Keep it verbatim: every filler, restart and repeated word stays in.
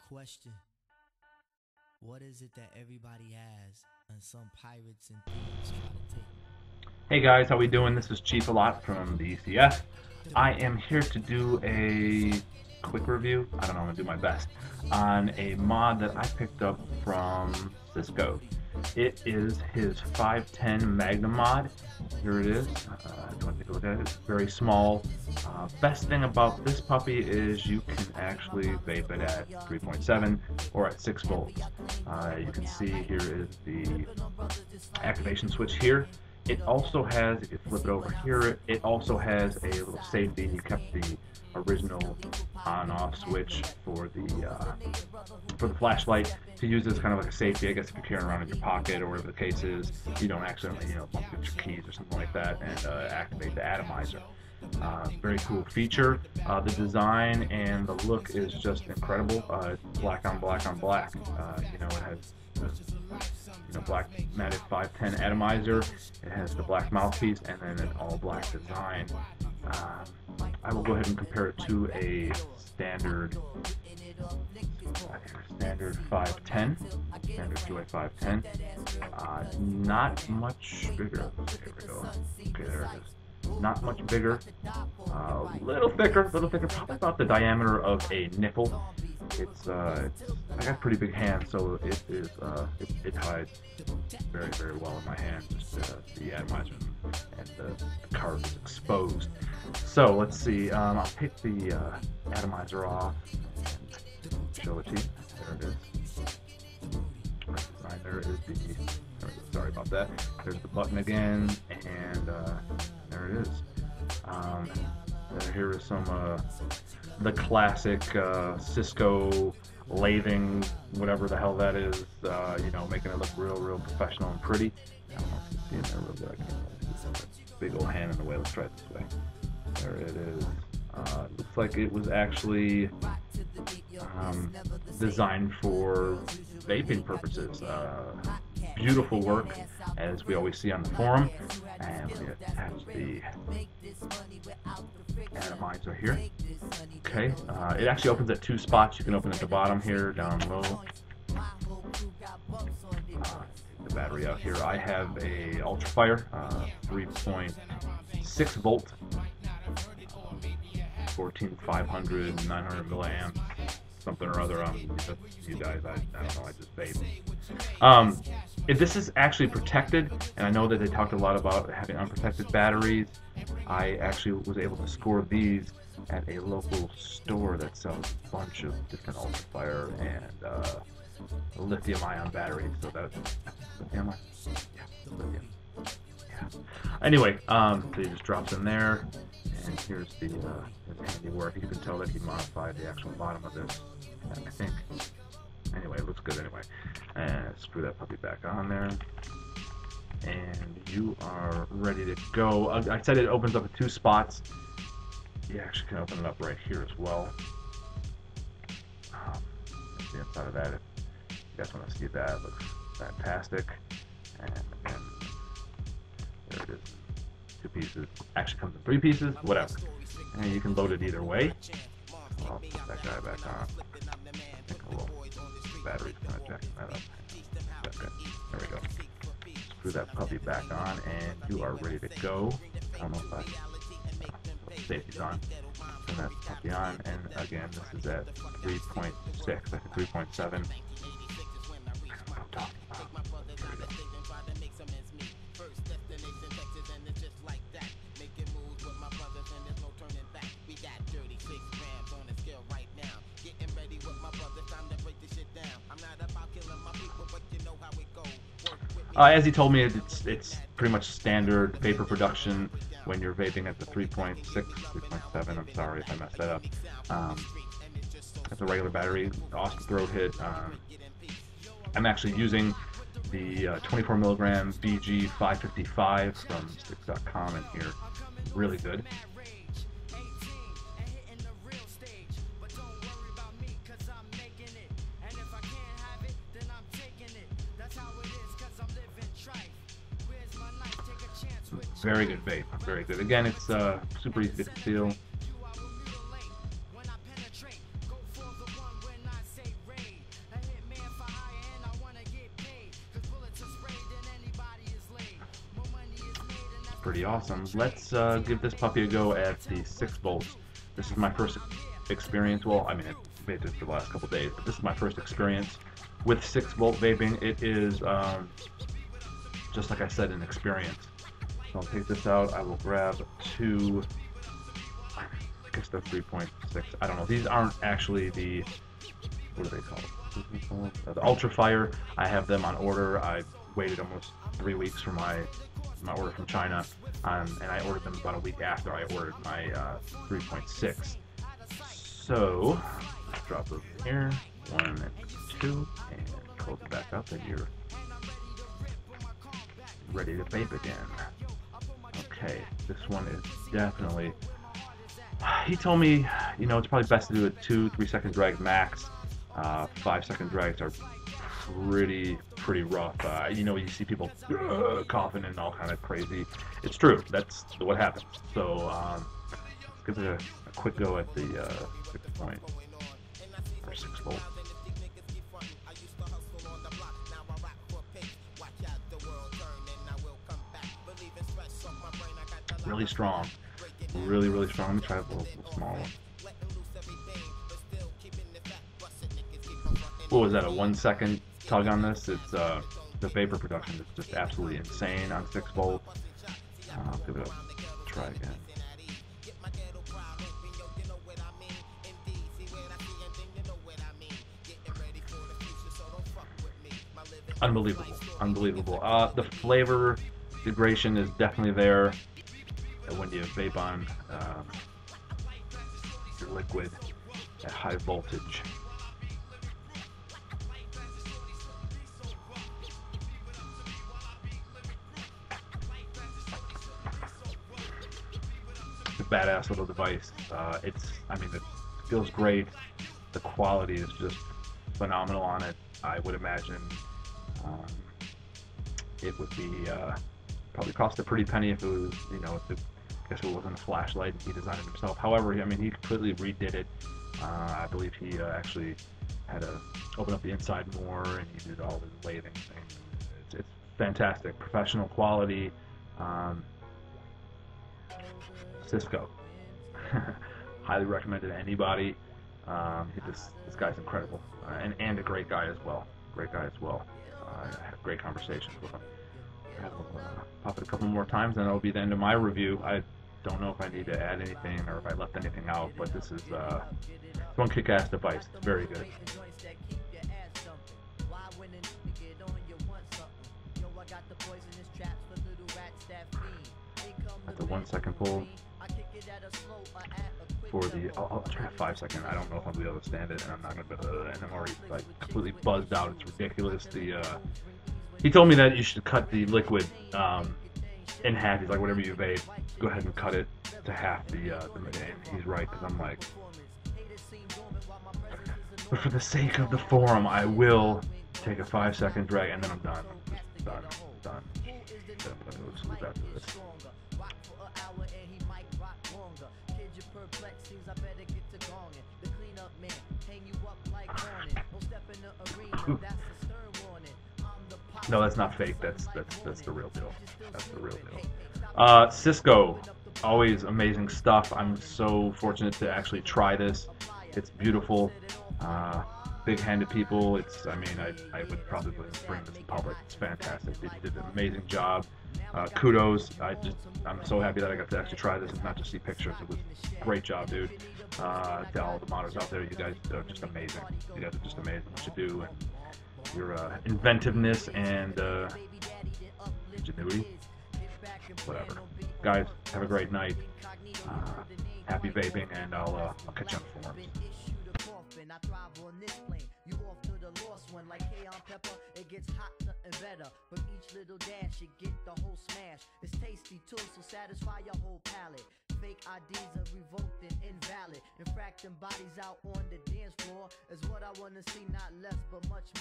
Question: what is it that everybody has and some pirates and thieves try to take? Hey guys, how we doing? This is Chief Alot from the E C F. I am here to do a quick review, I don't know, I'm going to do my best, on a mod that I picked up from Cisco. It is his five ten Magnum mod. Here it is. Uh, if you want to take a look at it, it's very small. Uh, best thing about this puppy is you can actually vape it at three point seven or at six volts. Uh, you can see here is the activation switch here. It also has, if you flip it over here, it also has a little safety. You kept the original on-off switch for the uh, for the flashlight to use as kind of like a safety. I guess if you're carrying around in your pocket or whatever the case is, you don't accidentally, you know, bump into your keys or something like that, and uh, activate the atomizer. Uh, very cool feature. Uh, the design and the look is just incredible. Uh, it's black on black on black. Uh, you know, it has you know, black matted five ten atomizer. It has the black mouthpiece and then an all black design. Um, I will go ahead and compare it to a standard standard five ten, standard Joy five ten. Uh, not much bigger. Here we go. Okay, there it is. Not much bigger. A uh, little thicker, little thicker, probably about the diameter of a nickel. It's, uh, it's, I got pretty big hands, so it is, uh, it, it hides very, very well in my hand. Just uh, the atomizer and the, the card is exposed. So let's see. Um, I'll take the uh, atomizer off and show it to you. There it is. Right, there is the. There sorry about that. There's the button again, and uh, there it is. Um, here is some. Uh, the classic uh, Cisco lathing, whatever the hell that is, uh, you know, making it look real, real professional and pretty. I don't know if you see in there real good. I can't really see. Big old hand in the way. Let's try it this way. There it is. Uh, looks like it was actually um, designed for vaping purposes. Uh, beautiful work, as we always see on the forum. And we attach the atomizer here. Okay, uh, it actually opens at two spots. You can open at the bottom here, down low. Uh, take the battery out here. I have a Ultrafire, uh, three point six volt, fourteen five hundred, nine hundred milliamps, something or other. Um, you guys, I, I don't know, I just vape. Um, if this is actually protected, and I know that they talked a lot about having unprotected batteries, I actually was able to score these at a local store that sells a bunch of different Ultrafire and uh, lithium-ion batteries. So that lithium, yeah, lithium. Yeah. Anyway, um, so he just drops in there, and here's the uh, his handiwork. You can tell that he modified the actual bottom of this, I think. Anyway, it looks good anyway. And screw that puppy back on there. And you are ready to go. I said it opens up at two spots. You actually can open it up right here as well. Um, the inside of that, if you guys want to see that, it looks fantastic. And again, there it is. Two pieces. Actually comes in three pieces, whatever. And you can load it either way. I'll put that guy back on. I think a little battery's kind of jacking that up. Okay, there we go. Screw that puppy back on, and you are ready to go. I don't know if I uh, safety's on. Turn that puppy on, and again, this is at three point six, like three point seven. Uh, as he told me, it's it's pretty much standard vapor production when you're vaping at the three point six, three point seven. I'm sorry if I messed that up. Um, it's a regular battery, awesome throat hit. Um, I'm actually using the uh, twenty-four milligram V G five fifty-five from Stix dot com in here. Really good. Very good vape, very good. Again, it's uh, super easy to conceal. pretty awesome. Let's uh, give this puppy a go at the six volts. This is my first experience. Well, I mean, I've made it for the last couple days, but this is my first experience with six volt vaping. It is, um, just like I said, an experience. So I'll take this out. I will grab two, I guess they're three point six. I don't know. These aren't actually the, what are they called? The Ultra Fire. I have them on order. I waited almost three weeks for my my order from China, um, and I ordered them about a week after I ordered my uh, three point six. So let's drop those in here, one and two, and close it back up, and you're ready to vape again. Okay, this one is definitely. He told me, you know, it's probably best to do a two, three second drag max. Uh, five second drags are pretty pretty rough. Uh, you know, you see people uh, coughing and all kind of crazy. It's true. That's what happens. So um, let's give it a, a quick go at the uh, six point or six volt. Really strong. Really, really strong. Let me try a little, little small one. What was that, a one second tug on this? It's uh, the vapor production is just absolutely insane on six volt. Uh, I'll give it a try again. Unbelievable, unbelievable. Uh, the flavor degradation is definitely there when you vape on um, your liquid at high voltage. It's a badass little device. Uh, it's, I mean, it feels great. The quality is just phenomenal on it. I would imagine um, it would be uh, probably cost a pretty penny if it was, you know, if it, I guess it wasn't a flashlight and he designed it himself. However, I mean, he completely redid it. Uh, I believe he uh, actually had to open up the inside more, and he did all the lathing thing. It's, it's fantastic, professional quality. Um, Cisco, highly recommended to anybody. Um, he, this this guy's incredible, uh, and and a great guy as well. Great guy as well. Uh, I had great conversations with him. I will uh, pop it a couple more times, and that'll be the end of my review. I don't know if I need to add anything or if I left anything out, but this is uh, one kick-ass device. It's very good. At the one second pull for the, I'll, I'll try a five second. I don't know if I'll be able to stand it, and I'm not gonna be able to, and I'm already like completely buzzed out. It's ridiculous. The uh, he told me that you should cut the liquid um, in half. He's like, whatever you vape, go ahead and cut it to half the uh, the minute. And he's right, because I'm like, but for the sake of the forum, I will take a five second drag, and then I'm done. Done. Done. So I'm gonna go sleep after this. No, that's not fake. That's that's that's the real deal. That's the real deal. Uh, Cisco, always amazing stuff. I'm so fortunate to actually try this. It's beautiful. Uh, big-handed people. It's. I mean, I I would probably bring this in public. It's fantastic. They did an amazing job. Uh, kudos. I just I'm so happy that I got to actually try this and not just see pictures. It was a great job, dude. Uh, to all the modders out there, you guys are just amazing. You guys are just amazing what you do, and your uh, inventiveness and uh, ingenuity. Whatever. Guys, have a great night. Uh, happy vaping, and I'll uh, I'll catch you on the forums. I thrive on this plane. You off to the lost one like cayenne pepper. It gets hot, nothing better. From each little dash, you get the whole smash. It's tasty too, so satisfy your whole palate. Fake I Ds are revoked and invalid. Infracting bodies out on the dance floor is what I wanna see, not less but much more.